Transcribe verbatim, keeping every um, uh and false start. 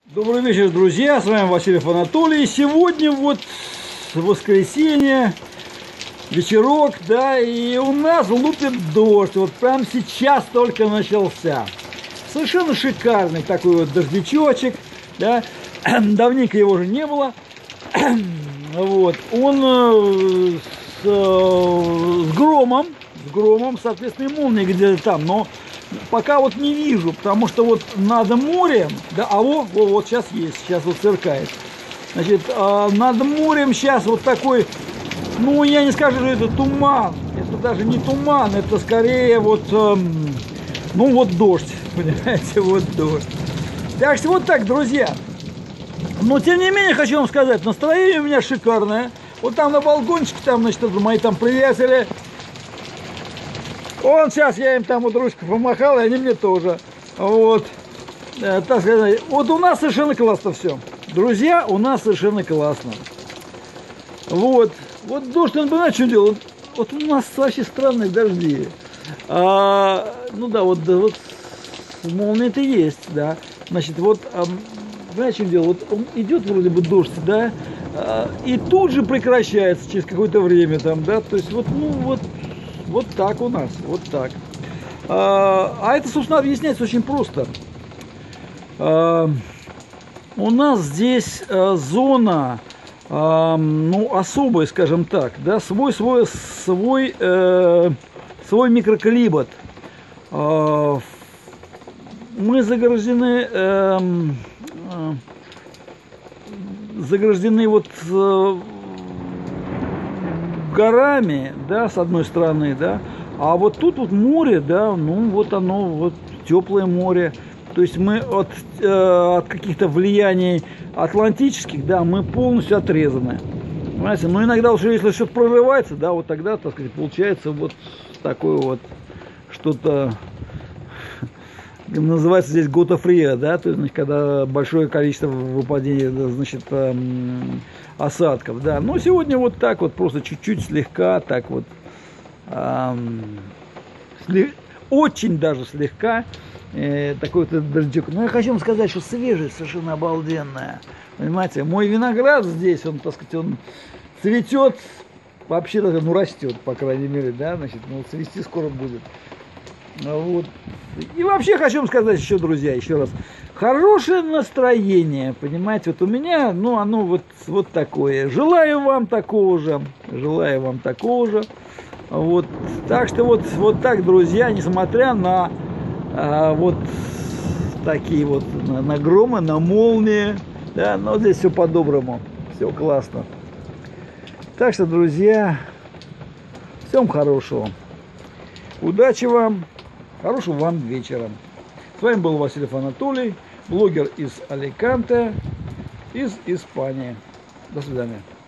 Добрый вечер, друзья, с вами Василий Анатолий. Сегодня вот воскресенье, вечерок, да, и у нас лупит дождь, вот прямо сейчас только начался. Совершенно шикарный такой вот дождичочек, да, давненько его же не было. Вот, он э, с, э, с громом, с громом, соответственно, и молнией где-то там, но пока вот не вижу, потому что вот над морем, да, а вот, вот, вот сейчас есть, сейчас вот сверкает. Значит, э, над морем сейчас вот такой, ну, я не скажу, что это туман, это даже не туман, это скорее вот, э, ну, вот дождь, понимаете, вот дождь. Так что вот так, друзья. Но, тем не менее, хочу вам сказать, настроение у меня шикарное. Вот там на балкончике, там, значит, мои там приятели. Вон сейчас я им там вот ручку помахал, и они мне тоже. Вот. Э, так сказать, вот у нас совершенно классно все. Друзья, у нас совершенно классно. Вот. Вот дождь, он, знаете, что делает? Вот у нас вообще странные дожди. А, ну да, вот, да, вот молния-то есть, да. Значит, вот... Знаете, что дело? Вот он идет вроде бы дождь, да, и тут же прекращается через какое-то время там, да, то есть вот, ну, вот, вот так у нас, вот так. А это, собственно, объясняется очень просто. У нас здесь зона, ну, особая, скажем так, да, свой, свой, свой, свой микроклимат. Мы заграждены... заграждены вот э, горами, да, с одной стороны, да, а вот тут вот море, да, ну вот оно, вот теплое море, то есть мы от, э, от каких-то влияний атлантических, да, мы полностью отрезаны, понимаете, но иногда уже если что-то прорывается, да, вот тогда, так сказать, получается вот такое вот что-то... Называется здесь готофрия, да, то есть, значит, когда большое количество выпадения, значит, эм, осадков, да. Но сегодня вот так вот, просто чуть-чуть слегка, так вот, эм, сли, очень даже слегка, э, такой вот дождик. Но я хочу вам сказать, что свежесть совершенно обалденная, понимаете. Мой виноград здесь, он, так сказать, он цветет, вообще, ну, растет, по крайней мере, да, значит, ну, цвести скоро будет. Вот. И вообще хочу вам сказать еще, друзья, еще раз, хорошее настроение, понимаете, вот у меня, ну, оно вот, вот такое. Желаю вам такого же, желаю вам такого же. Вот. Так что вот, вот так, друзья, несмотря на а, вот такие вот, на, на громы, на молнии, да, но здесь все по-доброму, все классно. Так что, друзья, всем хорошего. Удачи вам. Хорошего вам вечера. С вами был Василий Анатолий, блогер из Аликанте, из Испании. До свидания.